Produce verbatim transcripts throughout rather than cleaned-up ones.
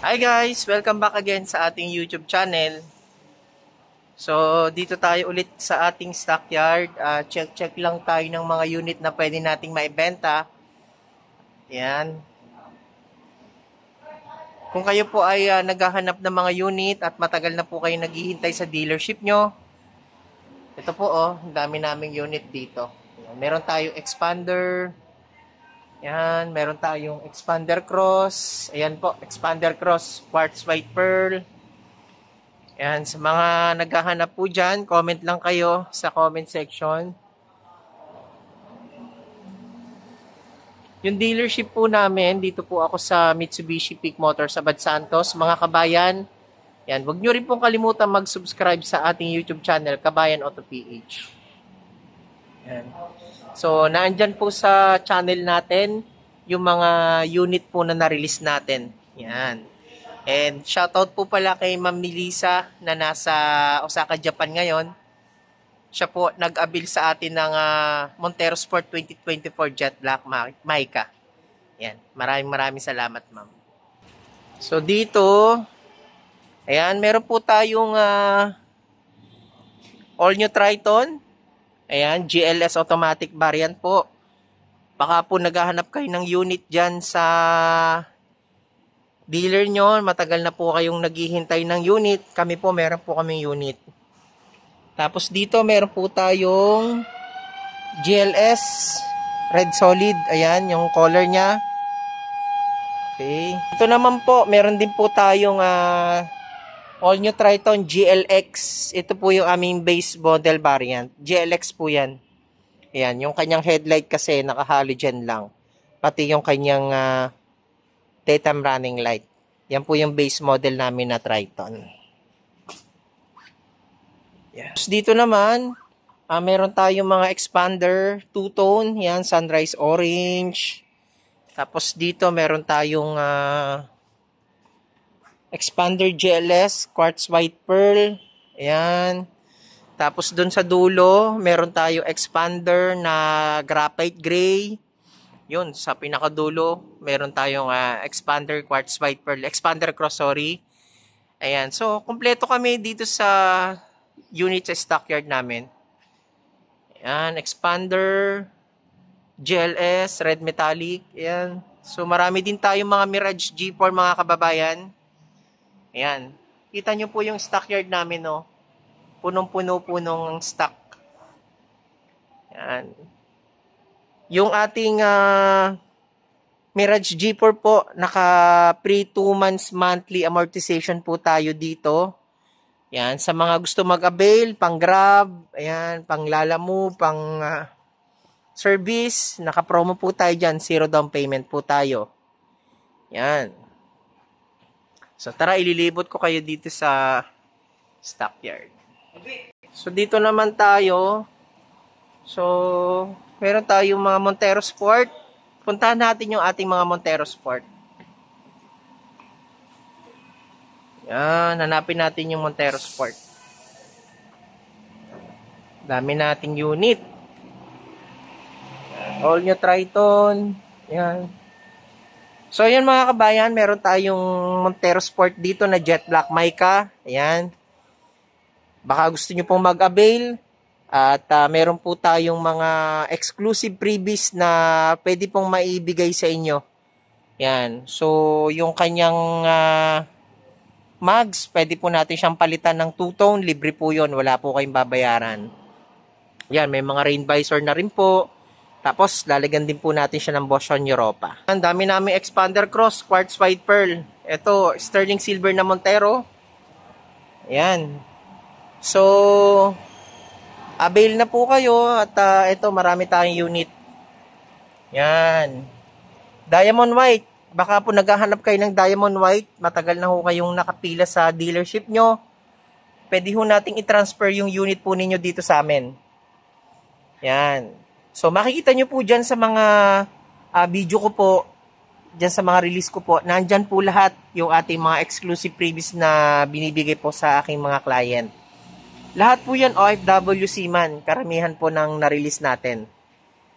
Hi guys! Welcome back again sa ating YouTube channel. So, dito tayo ulit sa ating stockyard. Uh, check-check lang tayo ng mga unit na pwede nating maibenta. Yan. Kung kayo po ay uh, naghahanap ng mga unit at matagal na po kayo naghihintay sa dealership nyo, ito po oh, dami naming unit dito. Yan. Meron tayong expander. Yan, meron tayong expander cross. Ayan po, expander cross, quartz white pearl. Yan, sa mga naghahanap po dyan, comment lang kayo sa comment section. Yung dealership po namin, dito po ako sa Mitsubishi Peak Motors sa Bad Santos. Mga kabayan, yan, huwag nyo rin pong kalimutan mag-subscribe sa ating YouTube channel, Kabayan Auto P H. Yan. So, naandyan po sa channel natin yung mga unit po na na-release natin. Yan. And shoutout po pala kay Ma'am Melissa na nasa Osaka, Japan ngayon. Siya po nag-abil sa atin ng uh, Montero Sport twenty twenty-four Jet Black Mica. Yan. Maraming maraming salamat, Ma'am. So, dito, ayan, meron po tayong uh, all new Triton. Ayan, G L S automatic variant po. Baka po naghahanap kayo ng unit dyan sa dealer nyo. Matagal na po kayong naghihintay ng unit. Kami po, meron po kaming unit. Tapos dito, meron po tayong G L S Red Solid. Ayan, yung color niya. Okay. Ito naman po, meron din po tayong uh, all new Triton G L X. Ito po yung aming base model variant. G L X po yan. Ayan, yung kanyang headlight kasi naka-halogen lang. Pati yung kanyang uh, daytime running light. Yan po yung base model namin na Triton. Yes. Dito naman, uh, meron tayong mga expander, two-tone. Yan, sunrise orange. Tapos dito meron tayong uh, expander G L S, quartz white pearl. Ayan. Tapos dun sa dulo, meron tayo expander na graphite gray. Yun, sa pinakadulo, meron tayong uh, expander quartz white pearl, expander cross, sorry. Ayan. So, kompleto kami dito sa unit sa stockyard namin. Ayan, expander, G L S, red metallic. Ayan. So, marami din tayong mga Mirage G four mga kababayan. Ayan. Kita nyo po yung stockyard namin, no? Punong-puno po nung stock. Ayan. Yung ating uh, Mirage G four po, naka-pre two months monthly amortization po tayo dito. Ayan. Sa mga gusto mag-avail, pang Grab, ayan, pang Lalamove, pang uh, service, naka-promo po tayo dyan. Zero down payment po tayo. Ayan. So, tara, ililibot ko kayo dito sa stockyard. So, dito naman tayo. So, meron tayong mga Montero Sport. Puntahan natin yung ating mga Montero Sport. Yan, hanapin natin yung Montero Sport. Dami nating unit. All new Triton. Yan. So, ayan mga kabayan, meron tayong Montero Sport dito na Jet Black Mica. Ayan. Baka gusto nyo pong mag-avail. At uh, meron po tayong mga exclusive freebies na pwede pong maibigay sa inyo. Ayan. So, yung kanyang uh, mags, pwede po natin siyang palitan ng two-tone. Libre po yun. Wala po kayong babayaran. Ayan, may mga rain visor na rin po. Tapos, lalagyan din po natin siya ng Bosch on Europa. Ang dami namin expander cross, quartz white pearl. Ito, sterling silver na Montero. Ayan. So, avail na po kayo. At uh, ito, marami tayong unit. Ayan. Diamond white. Baka po naghahanap kayo ng diamond white. Matagal na ho kayong nakapila sa dealership nyo. Pwede ho nating i-transfer yung unit po ninyo dito sa amin. Ayan. So, makikita nyo po dyan sa mga uh, video ko po, dyan sa mga release ko po, nandyan po lahat yung ating mga exclusive freebies na binibigay po sa aking mga client. Lahat po yan O F W C man, karamihan po ng na-release natin.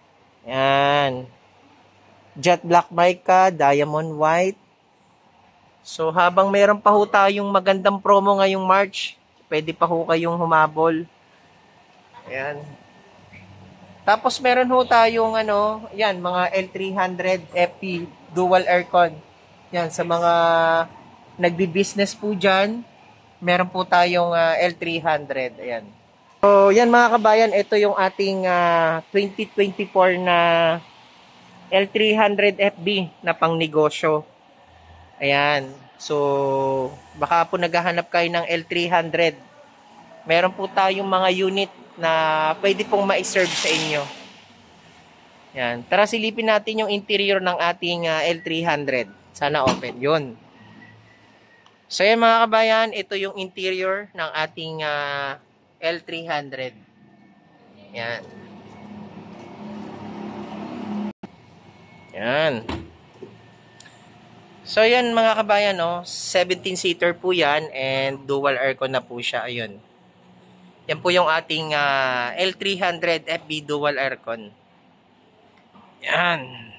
Yan. Jet Black Mica, Diamond White. So habang meron pa ho tayong magandang promo ngayong March, pwede pa ho kayong humabol. Ayan. Tapos meron ho tayong ano, yan, mga L three hundred F P dual aircon. Yan, sa mga nagbi-business po dyan, meron po tayong uh, L three hundred. Ayan. So yan mga kabayan, ito yung ating uh, twenty twenty-four na L three hundred F B na pang negosyo. Ayan. So, baka po naghahanap kayo ng L three hundred. Meron po tayong mga unit na pwede pong ma-serve sa inyo. Ayan. Tara silipin natin yung interior ng ating uh, L three hundred. Sana open. Yun. So, yan mga kabayan, ito yung interior ng ating uh, L three hundred. Ayan. Ayan. So, yan mga kabayan, no? seventeen seater po yan and dual aircon na po siya. Ayun. Yan po yung ating uh, L three hundred F B dual aircon. Yan.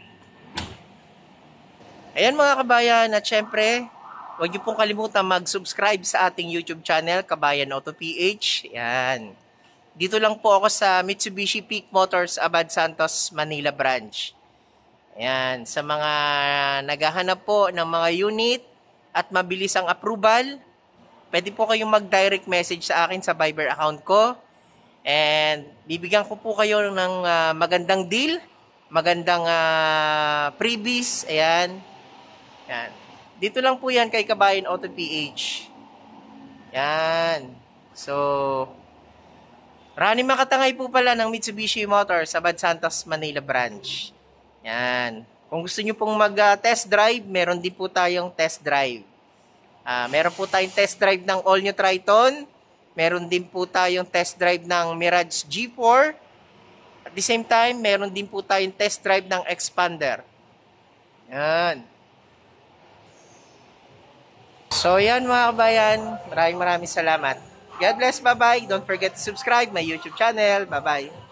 Ayan mga kabayan, at syempre, huwag niyo pong kalimutan mag-subscribe sa ating YouTube channel, Kabayan Auto P H. Yan. Dito lang po ako sa Mitsubishi Peak Motors, Abad Santos, Manila branch. Ayan, sa mga naghahanap po ng mga unit at mabilis ang approval, pwede po kayong mag-direct message sa akin sa Viber account ko. And bibigyan ko po kayo ng uh, magandang deal, magandang uh, freebies. Ayan. Ayan. Dito lang po yan kay Kabayan Auto P H. Ayan. So, Rani Makatangay po pala ng Mitsubishi Motors, Abad Santos, Manila branch. Yan. Kung gusto nyo pong mag-test uh, drive, meron din po tayong test drive. Uh, meron po tayong test drive ng All New Triton. Meron din po tayong test drive ng Mirage G four. At the same time, meron din po tayong test drive ng Expander. Yan. So yan mga kabayan, maraming maraming salamat. God bless, bye-bye. Don't forget to subscribe my YouTube channel. Bye-bye.